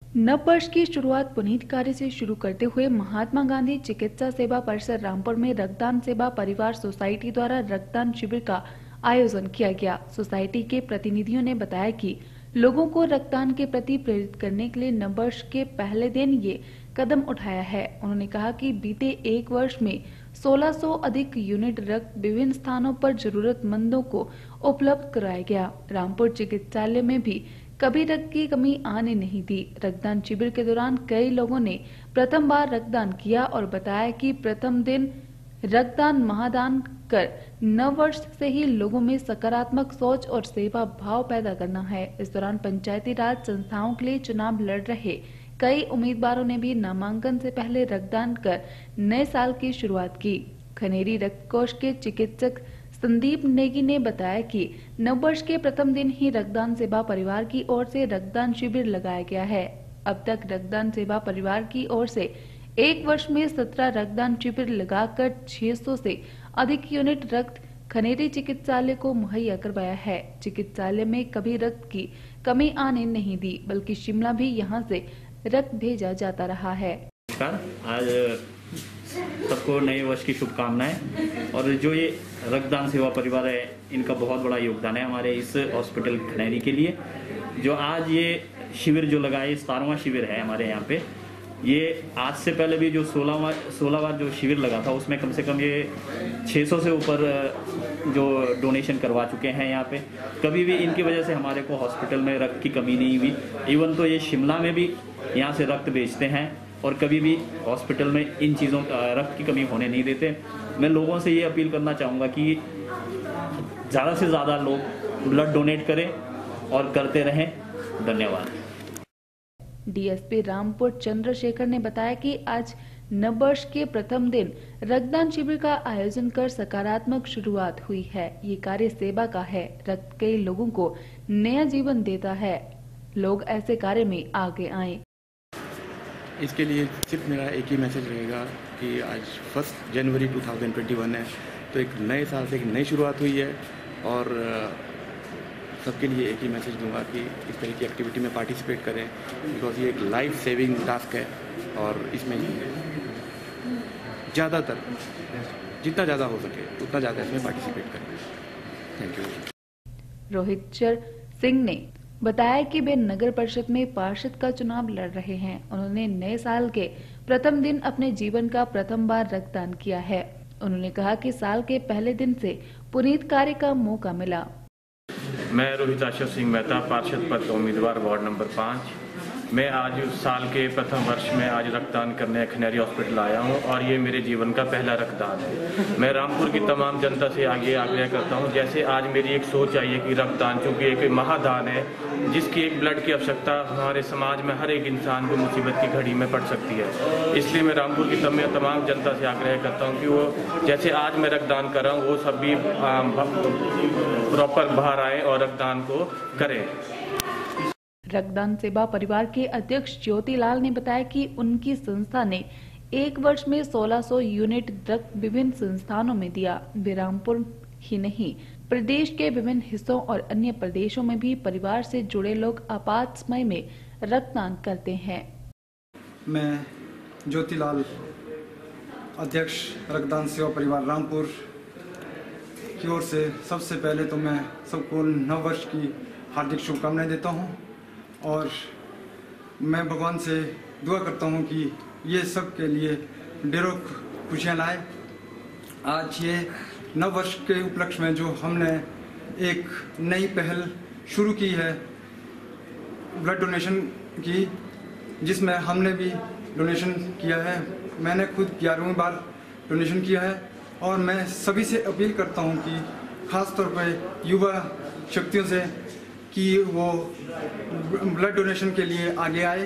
नव वर्ष की शुरुआत पुनीत कार्य से शुरू करते हुए महात्मा गांधी चिकित्सा सेवा परिसर रामपुर में रक्तदान सेवा परिवार सोसाइटी द्वारा रक्तदान शिविर का आयोजन किया गया। सोसाइटी के प्रतिनिधियों ने बताया कि लोगों को रक्तदान के प्रति प्रेरित करने के लिए नव वर्ष के पहले दिन ये कदम उठाया है। उन्होंने कहा कि बीते एक वर्ष में 1600 अधिक यूनिट रक्त विभिन्न स्थानों पर जरूरतमंदों को उपलब्ध कराया गया। रामपुर चिकित्सालय में भी कभी रक्त की कमी आने नहीं दी। रक्तदान शिविर के दौरान कई लोगों ने प्रथम बार रक्तदान किया और बताया कि प्रथम दिन रक्तदान महादान कर नव वर्ष से ही लोगों में सकारात्मक सोच और सेवा भाव पैदा करना है। इस दौरान पंचायती राज संस्थाओं के लिए चुनाव लड़ रहे कई उम्मीदवारों ने भी नामांकन से पहले रक्तदान कर नए साल की शुरुआत की। खनेरी रक्त कोष के चिकित्सक संदीप नेगी ने बताया कि नववर्ष के प्रथम दिन ही रक्तदान सेवा परिवार की ओर से रक्तदान शिविर लगाया गया है। अब तक रक्तदान सेवा परिवार की ओर से एक वर्ष में 17 रक्तदान शिविर लगाकर 600 से अधिक यूनिट रक्त खनेरी चिकित्सालय को मुहैया करवाया है। चिकित्सालय में कभी रक्त की कमी आने नहीं दी, बल्कि शिमला भी यहां से रक्त भेजा जाता रहा है। आज सबको नए वर्ष की शुभकामनाएं। और जो ये रक्तदान सेवा परिवार है, इनका बहुत बड़ा योगदान है हमारे इस हॉस्पिटल खनेरी के लिए। जो आज ये शिविर जो लगा है, 17वां शिविर है हमारे यहाँ पे। ये आज से पहले भी जो 16वां जो शिविर लगा था, उसमें कम से कम ये 600 से ऊपर जो डोनेशन करवा चुके हैं यहाँ पे। कभी भी इनकी वजह से हमारे को हॉस्पिटल में रक्त की कमी नहीं हुई। इवन तो ये शिमला में भी यहाँ से रक्त बेचते हैं और कभी भी हॉस्पिटल में इन चीज़ों रक्त की कमी होने नहीं देते। मैं लोगों से ये अपील करना चाहूँगा कि ज़्यादा से ज़्यादा लोग ब्लड डोनेट करें और करते रहें। धन्यवाद। डीएसपी रामपुर चंद्रशेखर ने बताया कि आज नववर्ष के प्रथम दिन रक्तदान शिविर का आयोजन कर सकारात्मक शुरुआत हुई है। ये कार्य सेवा का है। रक्त कई लोगों को नया जीवन देता है। लोग ऐसे कार्य में आगे आएं। इसके लिए सिर्फ मेरा एक ही मैसेज रहेगा कि आज 1 जनवरी 2021 है, तो एक नए साल से एक नई शुरुआत हुई है। और सबके लिए एक ही मैसेज दूंगा कि इस तरह की एक्टिविटी में पार्टिसिपेट करें, बिकॉज ये एक लाइफ सेविंग टास्क है। और इसमें ज़्यादातर जितना ज़्यादा हो सके उतना ज़्यादा इसमें पार्टिसिपेट करें। Thank you. रोहित सिंह ने बताया कि वे नगर परिषद में पार्षद का चुनाव लड़ रहे हैं। उन्होंने नए साल के प्रथम दिन अपने जीवन का प्रथम बार रक्तदान किया है। उन्होंने कहा कि साल के पहले दिन से पुनीत कार्य का मौका मिला। मैं रोहित सिंह मेहता, पार्षद पद उम्मीदवार वार्ड नंबर 5। मैं आज साल के प्रथम वर्ष में आज रक्तदान करने खनेरी हॉस्पिटल आया हूं और ये मेरे जीवन का पहला रक्तदान है। मैं रामपुर की तमाम जनता से आगे आग्रह करता हूं, जैसे आज मेरी एक सोच आई है कि रक्तदान चूँकि एक महादान है, जिसकी एक ब्लड की आवश्यकता हमारे समाज में हर एक इंसान को मुसीबत की घड़ी में पड़ सकती है। इसलिए मैं रामपुर की तमाम जनता से आग्रह करता हूँ कि वो जैसे आज मैं रक्तदान कर रहा हूँ, वो सब भी प्रॉपर बाहर आए और रक्तदान को करें। रक्तदान सेवा परिवार के अध्यक्ष ज्योतिलाल ने बताया कि उनकी संस्था ने एक वर्ष में 1600 यूनिट रक्त विभिन्न संस्थानों में दिया। वे रामपुर ही नहीं, प्रदेश के विभिन्न हिस्सों और अन्य प्रदेशों में भी परिवार से जुड़े लोग आपात समय में रक्तदान करते हैं। मैं ज्योतिलाल, अध्यक्ष रक्तदान सेवा परिवार रामपुर की ओर से सबसे पहले तो मैं सबको नव वर्ष की हार्दिक शुभकामनाएं देता हूं और मैं भगवान से दुआ करता हूं कि ये सब के लिए ढेरों खुशियां लाए। आज ये नव वर्ष के उपलक्ष्य में जो हमने एक नई पहल शुरू की है ब्लड डोनेशन की, जिसमें हमने भी डोनेशन किया है। मैंने खुद 11वीं बार डोनेशन किया है और मैं सभी से अपील करता हूं कि खास तौर पर युवा शक्तियों से कि वो ब्लड डोनेशन के लिए आगे आए।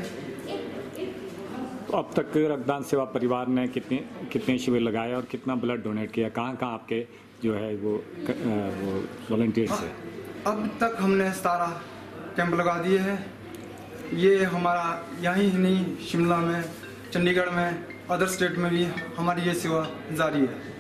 तो अब तक रक्तदान सेवा परिवार ने कितने शिविर लगाए और कितना ब्लड डोनेट किया? कहाँ आपके जो है वो वॉलंटियर्स है? अब तक हमने 17 कैंप लगा दिए हैं। ये हमारा यहीं ही नहीं, शिमला में, चंडीगढ़ में, अदर स्टेट में भी हमारी ये सेवा जारी है।